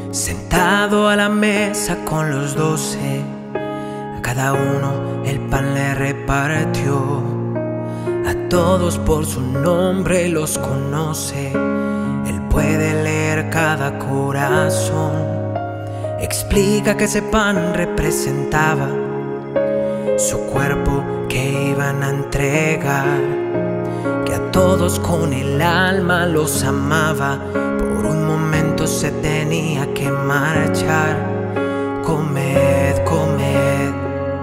Sentado a la mesa con los 12, a cada uno el pan le repartió. A todos por su nombre los conoce, Él puede leer cada corazón. Explica que ese pan representaba su cuerpo que iban a entregar, que a todos con el alma los amaba. Por un momento se tenía que marchar. Comed, comed,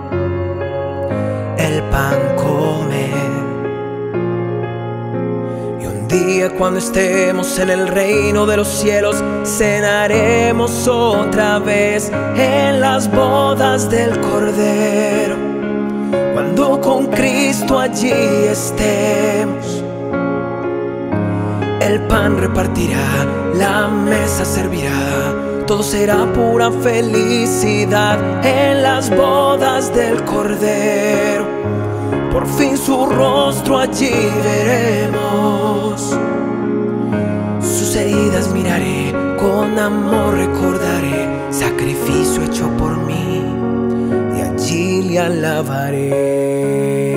el pan comed. Y un día cuando estemos en el reino de los cielos, cenaremos otra vez en las bodas del Cordero. Cuando con Cristo allí estemos, el pan repartirá, la mesa servirá, todo será pura felicidad en las bodas del Cordero. Por fin su rostro allí veremos, sus heridas miraré, con amor recordaré, sacrificio hecho por mí, y allí le alabaré.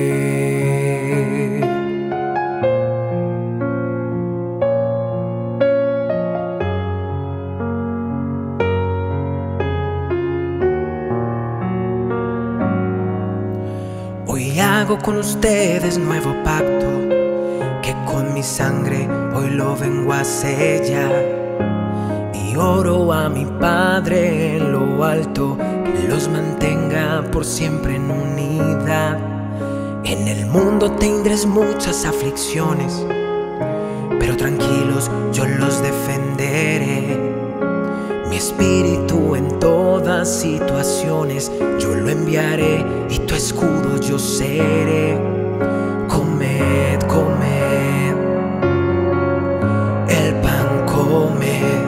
Hoy hago con ustedes nuevo pacto, que con mi sangre hoy lo vengo a sellar. Y oro a mi Padre en lo alto, que los mantenga por siempre en unidad. En el mundo tendréis muchas aflicciones, pero tranquilos, yo los defenderé. Mi espíritu en todas situaciones yo lo enviaré, y tu escudo yo seré. Comed, comed, el pan comed.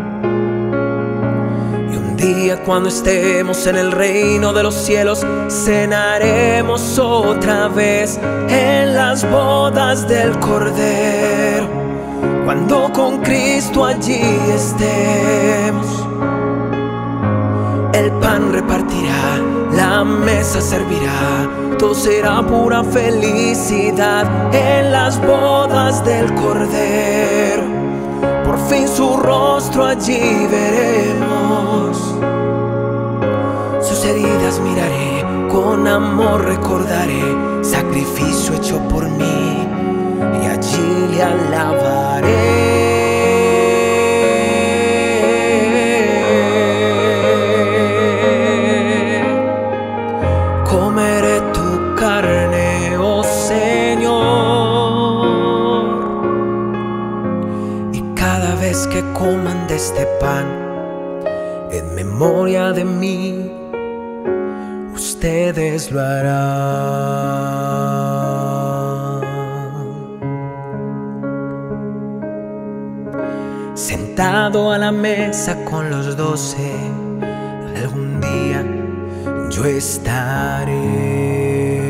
Y un día cuando estemos en el reino de los cielos, cenaremos otra vez en las bodas del Cordero. Cuando con Cristo allí estemos, el pan repartirá, la mesa servirá, todo será pura felicidad en las bodas del Cordero. Por fin su rostro allí veremos, sus heridas miraré, con amor recordaré, sacrificio hecho por mí, y allí le alabaré. Comeré tu carne, oh Señor, y cada vez que coman de este pan, en memoria de mí, ustedes lo harán. Sentado a la mesa con los 12, algún día yo estaré.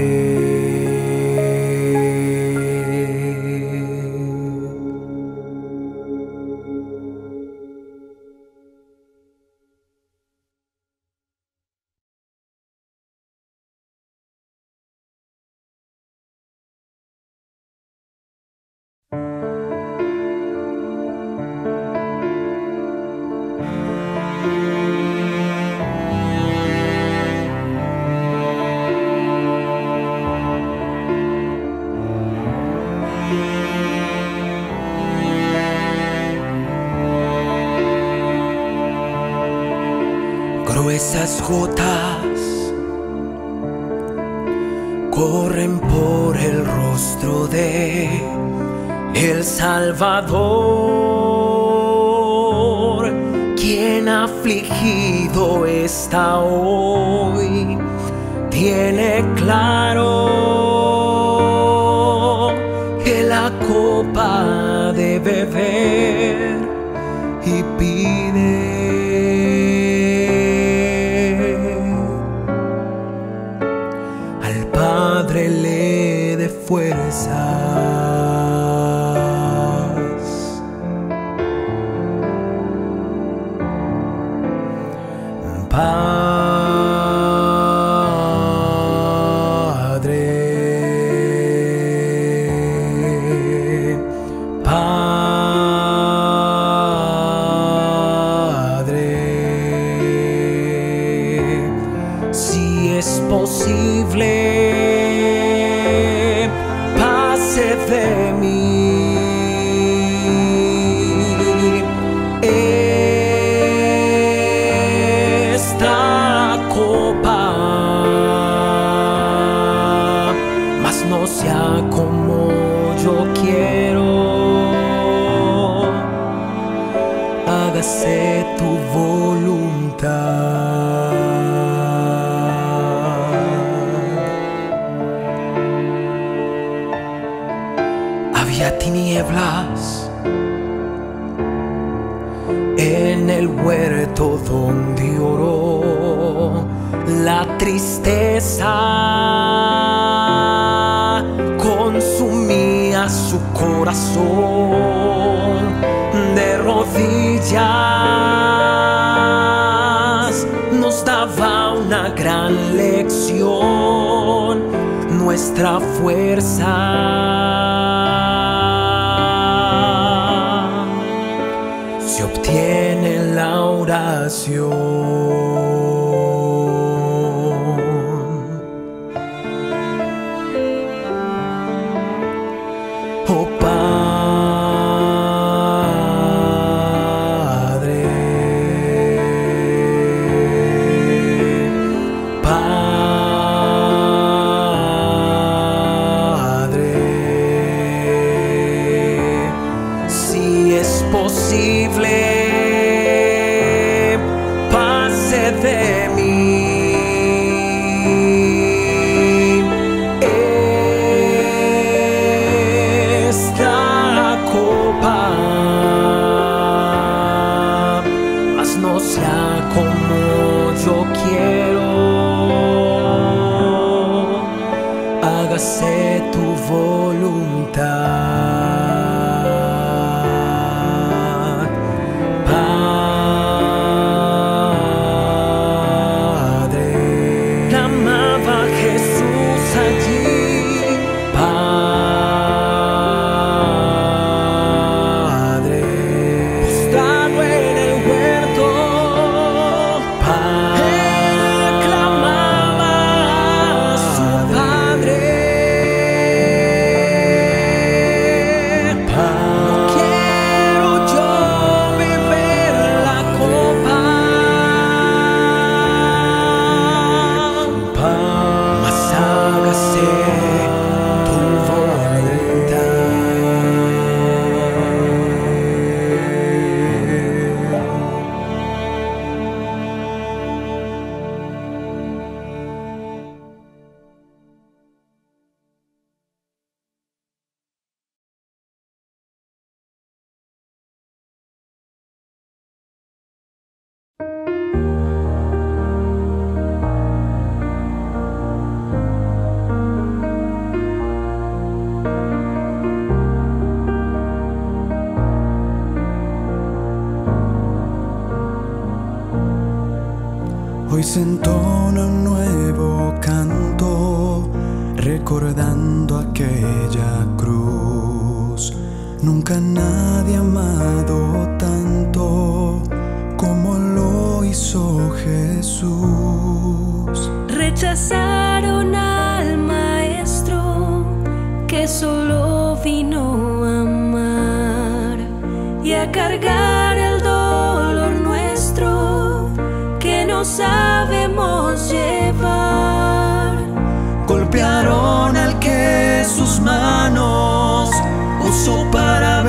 Gruesas gotas corren por el rostro de el Salvador, quien afligido está hoy, tiene claro que la copa de beber y pide Padre le dé fuerzas. Si es posible, pase de mí esta copa, mas no sea como yo quiero, hágase tu voluntad. Había tinieblas en el huerto donde oró, la tristeza consumía su corazón. De rodillas nos daba una gran lección, nuestra fuerza se obtiene en la oración. Oh Padre, Padre, si es posible, pase de mí esta copa, mas no sea como yo quiero, hágase tu voluntad. Hoy se entona un nuevo canto, recordando aquella cruz. Nunca nadie ha amado tanto como lo hizo Jesús. Rechazaron al Maestro que solo vino a amar y a cargar el dolor nuestro que no sabemos llevar. Golpearon al que sus manos usó para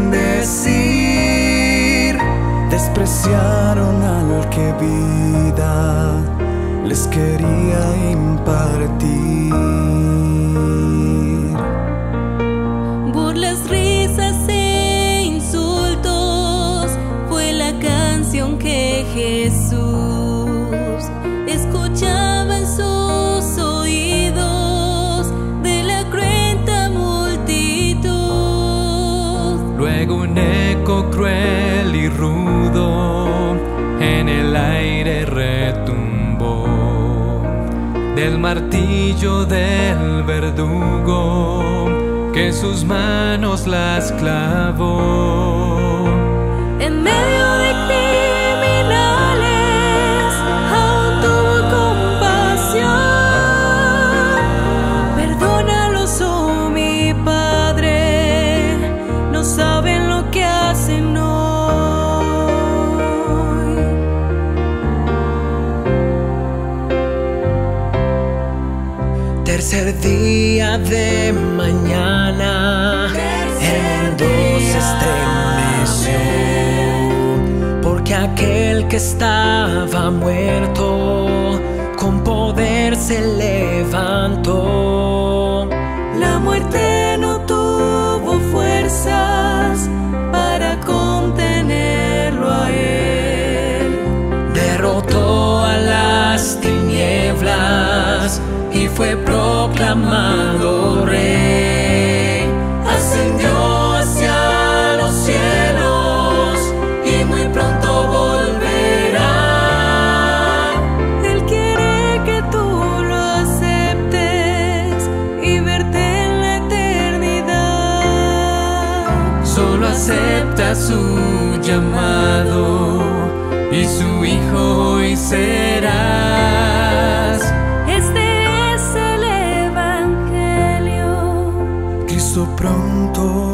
bendecir. Despreciaron al que vida les quería impartir. Burlas, risas e insultos fue la canción que Jesús escuchaba en sus oídos de la cruenta multitud. Luego un eco cruel y rudo en el aire retumbó. el martillo del verdugo que en sus manos las clavó. En medio de criminales aún tuvo compasión. Perdónalos, oh mi Padre, no saben lo que hacen hoy. Tercer día de mañana, el mundo se estremeció, porque aquel que estaba muerto con poder se levantó. La muerte no tuvo fuerzas para contenerlo a él. Derrotó a las tinieblas y fue proclamado rey. Ascendió hacia los cielos y muy pronto volverá. Él quiere que tú lo aceptes y verte en la eternidad. Solo acepta su llamado y su hijo hoy serás. Este es el Evangelio. Cristo pronto